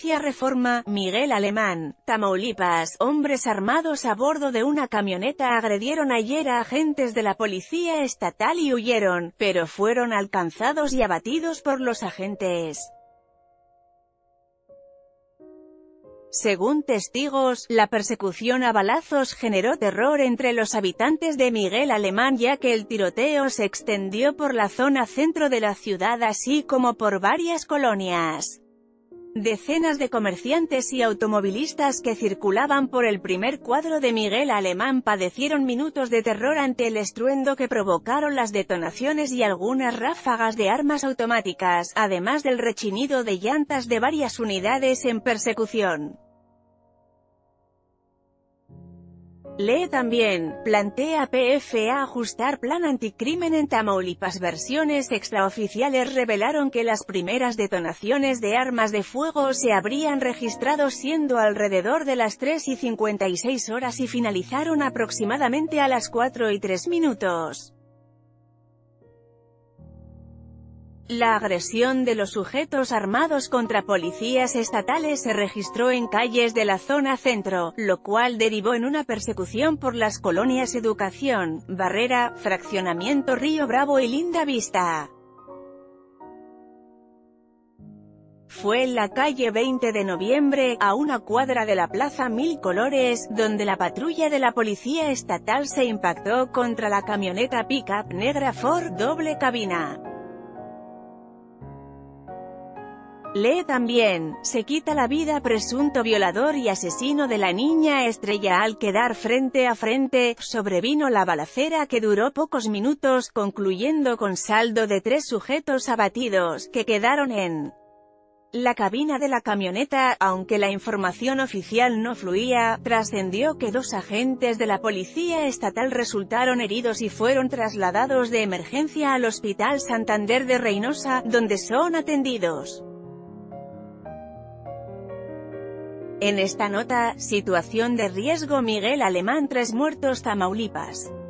noticia Reforma, Miguel Alemán, Tamaulipas. Hombres armados a bordo de una camioneta agredieron ayer a agentes de la policía estatal y huyeron, pero fueron alcanzados y abatidos por los agentes. Según testigos, la persecución a balazos generó terror entre los habitantes de Miguel Alemán, ya que el tiroteo se extendió por la zona centro de la ciudad así como por varias colonias. Decenas de comerciantes y automovilistas que circulaban por el primer cuadro de Miguel Alemán padecieron minutos de terror ante el estruendo que provocaron las detonaciones y algunas ráfagas de armas automáticas, además del rechinido de llantas de varias unidades en persecución. Lee también, plantea PFA ajustar plan anticrimen en Tamaulipas. Versiones extraoficiales revelaron que las primeras detonaciones de armas de fuego se habrían registrado siendo alrededor de las 3:56 horas y finalizaron aproximadamente a las 4:03. La agresión de los sujetos armados contra policías estatales se registró en calles de la zona centro, lo cual derivó en una persecución por las colonias Educación, Barrera, Fraccionamiento Río Bravo y Linda Vista. Fue en la calle 20 de noviembre, a una cuadra de la Plaza Mil Colores, donde la patrulla de la policía estatal se impactó contra la camioneta pick-up negra Ford doble cabina. Lee también, se quita la vida presunto violador y asesino de la niña Estrella. Al quedar frente a frente, sobrevino la balacera que duró pocos minutos, concluyendo con saldo de 3 sujetos abatidos, que quedaron en la cabina de la camioneta. Aunque la información oficial no fluía, trascendió que 2 agentes de la policía estatal resultaron heridos y fueron trasladados de emergencia al Hospital Santander de Reynosa, donde son atendidos. En esta nota, situación de riesgo Miguel Alemán, 3 muertos Tamaulipas.